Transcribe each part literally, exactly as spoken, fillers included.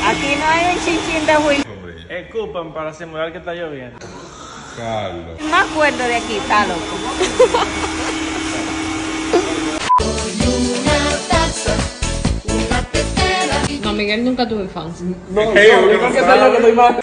Aquí no hay un chinchín de juicio. Escupan para simular que está lloviendo. Carlos. No acuerdo de aquí, está loco. No, Miguel nunca tuvo infancia. No, no, yo creo que soy yo que estoy mal.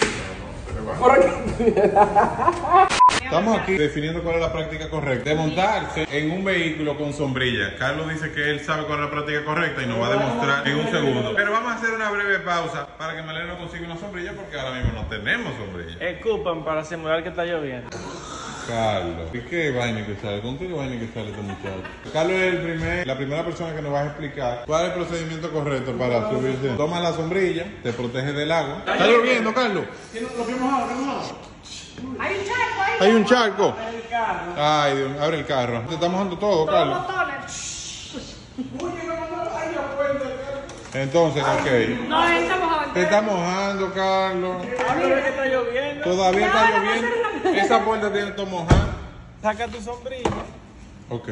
Estamos aquí definiendo cuál es la práctica correcta de montarse en un vehículo con sombrilla. Carlos dice que él sabe cuál es la práctica correcta y nos va a demostrar en un segundo. Pero vamos a hacer una breve pausa para que Malena consiga una sombrilla porque ahora mismo no tenemos sombrilla. Escupan para simular que está lloviendo. Carlos, ¿y qué vaina que sale? ¿Con qué vaina que sale este muchacho? Carlos es el primer, la primera persona que nos va a explicar cuál es el procedimiento correcto para subirse. Toma la sombrilla, te protege del agua. ¿Está lloviendo, Carlos? Lo que mojado, lo que mojado. Hay un charco ahí. Hay un charco. Ay, Dios, abre el carro. Te está mojando todo, Carlos. Entonces, ok. No, él está mojado. Te está mojando, Carlos. Ahora que está lloviendo. Todavía está lloviendo. Esa puerta tiene todo mojado. Saca tu sombrilla. Ok,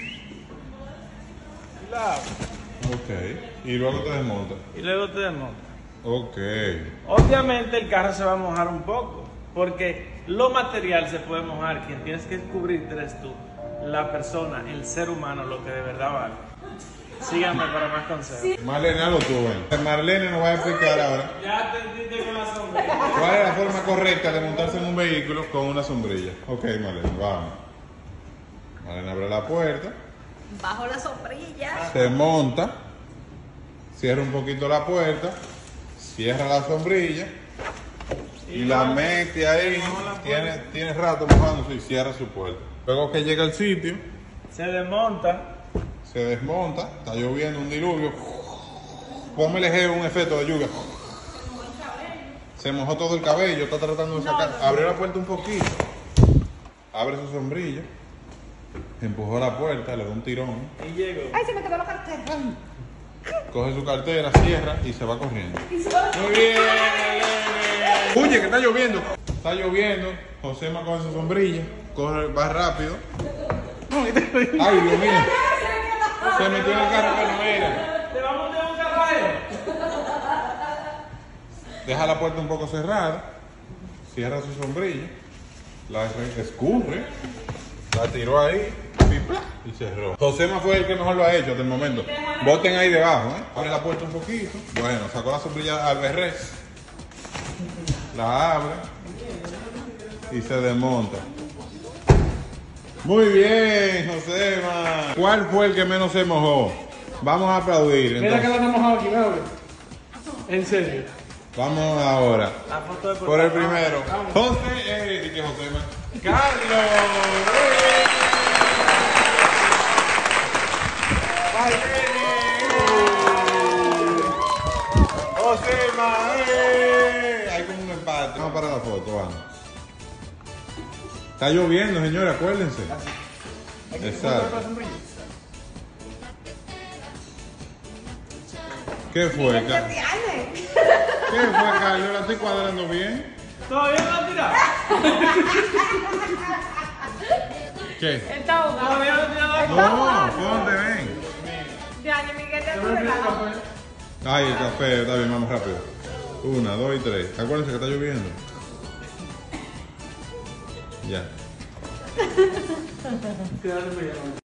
Lava. ok. Y luego te desmontas. Y luego te desmontas. Ok. Obviamente el carro se va a mojar un poco. Porque lo material se puede mojar. Quien tienes que cubrirte eres tú. La persona, el ser humano, lo que de verdad vale. Síganme para más consejos. Marlene, lo tuve. Marlene nos va a explicar ahora Ya te entendiste con la sombrilla. cuál es la forma correcta de montarse en un vehículo con una sombrilla. Ok, Marlene, vamos. Marlene abre la puerta, Bajo la sombrilla. se monta, cierra un poquito la puerta, cierra la sombrilla y la mete ahí. Tiene, tiene rato mojándose y cierra su puerta. Luego que llega al sitio, Se desmonta. se desmonta, está lloviendo un diluvio. Póngale un efecto de lluvia. Se mojó todo el cabello, está tratando de sacar. Abrió la puerta un poquito. Abre su sombrilla. Empujó la puerta, le da un tirón. Y llegó. Ay, se me quedó la cartera. Coge su cartera, cierra y se va corriendo. Muy bien, Elene. Oye, que está lloviendo. Está lloviendo. Josema coge su sombrilla. Corre, va rápido. Ay, Dios mío. Se metió en el carro que no era. ¿Te vamos a montar un carrayo? Deja la puerta un poco cerrada. Cierra su sombrilla. La escurre. La tiró ahí. Y, ¡plá! Y cerró. Josema fue el que mejor lo ha hecho hasta el momento. Boten ahí debajo, ¿eh? Abre la puerta un poquito. Bueno, sacó la sombrilla al berrés. La abre. Y se desmonta. Muy bien, Josema. ¿Cuál fue el que menos se mojó? Vamos a aplaudir. Mira que Entonces, la está mojado aquí, ¿verdad? En serio. vamos ahora. La foto de Por el primero. José, eh, ¿y qué Josema? Carlos. Josema, eh. Hay como un empate. Vamos para la foto, vamos. Está lloviendo, señores, acuérdense. Exacto. ¿Qué fue, Carlos? ¿Qué fue, Carlos? ¿La estoy cuadrando bien? ¿Todavía no la tiras? ¿Qué? Está ahogado. ¿Todavía no tiras la No, ¿dónde ven? De año, Miguel, te tu regalo. Ay, el café, está bien, vamos rápido. Una, dos y tres. Acuérdense que está lloviendo. Ya.